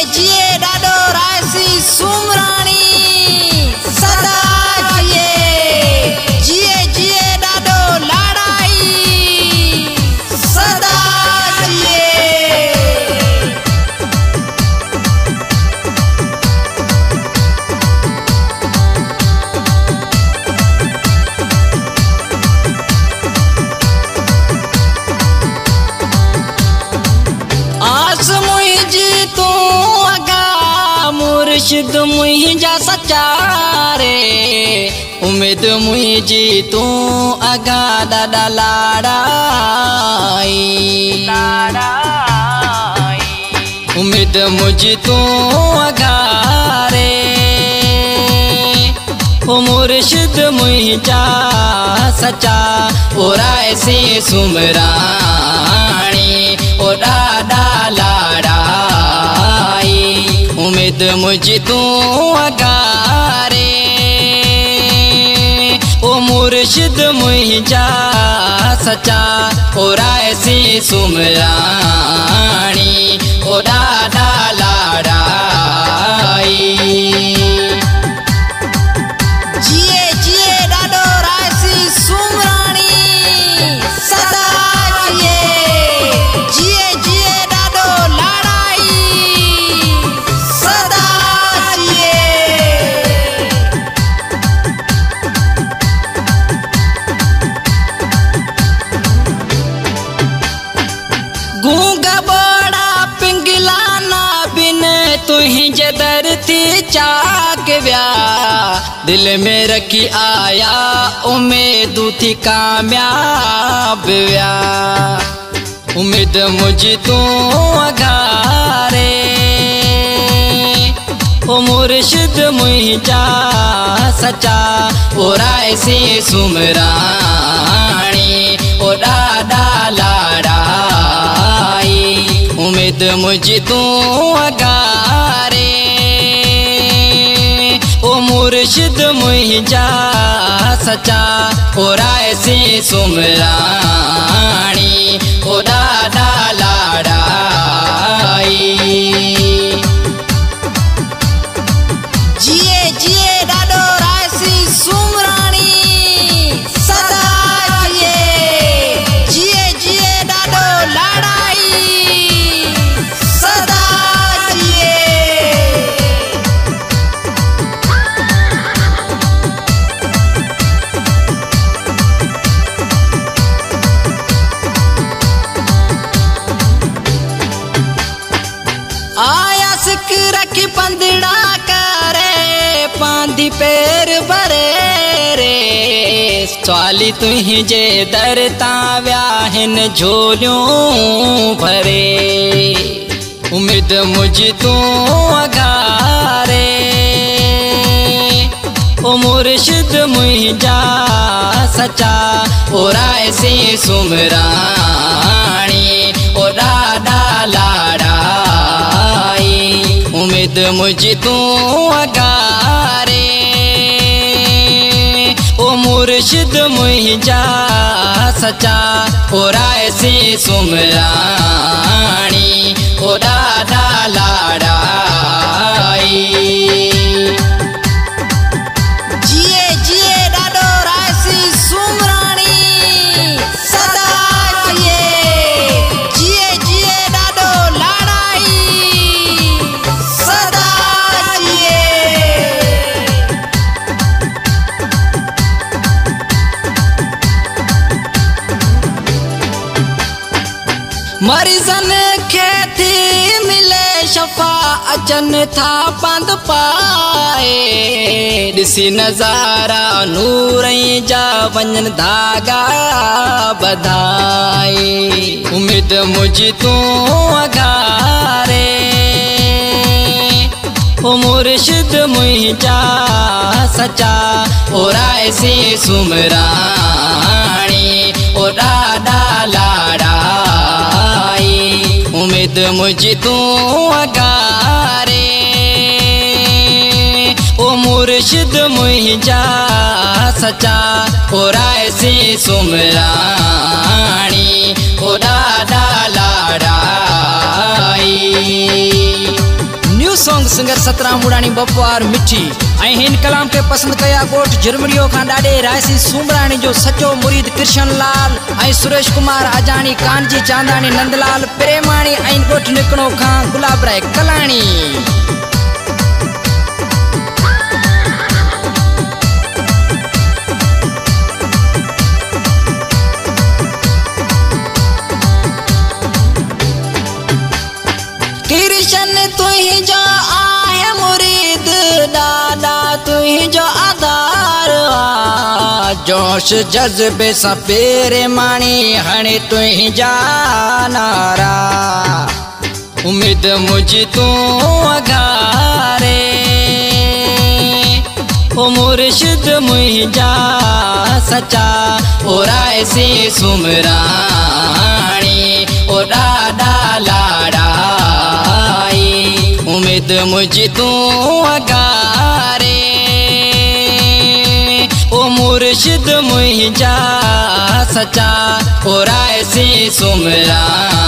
जिए ॾाढो रायसी सुमराणी सदा जिए जिए ॾाढो लाड़ाई सदा आस मुझी तू अगा मुर्शिद मुझा सच्चा रे उम्मीद मुझी तू अगा ॾाढा लाड़ाई उम्मीद मुझी तू अगा रे ओ मुर्शिद मुझा सच्चा ओरा ऐसी सुमरानी ओ ॾाढा लाड़ाई उम्मीद मुझी तू अगा रे ओ मुर्शिद मुझा सच्चा ओरा ऐसी सुमरानी ओ ॾाढा लाड़ाई जिए जिए ॾाढो रायसी सुमराणी सदा जिए जिए ॾाढो लाड़ाई सदा गूंगा बड़ा पिंगला ना बिन तुझे दर थी चाक व्या दिल में रखी आया उम्मीद थी कामयाब व्या उम्मीद मुझी तू अगारे ओ मुर्शिद मुझा सच्चा ओरा ऐसी सुमरानी ओ ॾाढा लाड़ाई उम्मीद मुझी तू अगारे ओ मुर्शिद मुझा सच्चा ओरा ऐसी सुमरानी ओ ॾाढा लाड़ाई जिए जिए ॾाढो रायसी सुमराणी सदा जिए जिए ॾाढो लाड़ाई सदा आया सिक रखी पंदड़ा करे पांदी पैर भरे रे स्वाली तुझे दर ताव्या हिन झोलियों भरे उम्मीद मुझी तू अगारे ओ मुर्शिद मुझा सच्चा ओरा ऐसी सुमरानी ओ ॾाढा लाड़ाई उम्मीद मुझी तू अगारे ओ मुर्शिद मुझा सच्चा ओरा ऐसी सुमरानी ओ ॾाढा लाड़ाई जिए जिए ॾाढो रायसी सुमराणी सदा जिए जिए ॾाढो लाड़ाई सदा मरीजन खे थी मिले शफा अचन था पंद पाए ॾिसी नज़ारा नूर जा वञनि धागा बधाए उम्मीद मुझी तू अगारे ओ मुर्शिद मुझा सच्चा ओरा ऐसी सुमरानी ओ ॾाढा लाड़ाई उम्मीद मुझी तू अगारे ओ मुर्शिद मुझा सच्चा ओरा ऐसी सुमरानी ओ ॾाढा लाड़ाई सॉन्ग सिंगर सतराम मुड़ानी बपवार मिठी ऐं हिन कलाम के पसंद कया गोठ झिरमड़ियो खां ॾाढे रायसी सूमराणी जो सचो मुरीद कृष्ण लाल ऐं सुरेश कुमार अजानी कानजी चांदानी नंदलाल प्रेमाणी ऐं गोठ निकणो खां गुलाब राय कलाणी। कृष्ण तुही जो आहे मुरीद दादा तुही जो आधार जोश जज्बे सा पेरे माणी हणे तुही जा नारा उम्मीद मुझी तू अगारे ओ मुर्शिद मुझा सचा ओ राय से सुमराणी ओ डाडा लाड़ा उम्मीद मुझी तू अगारे ओ मुर्शिद मुझा सचा ओ राय से सुमरा।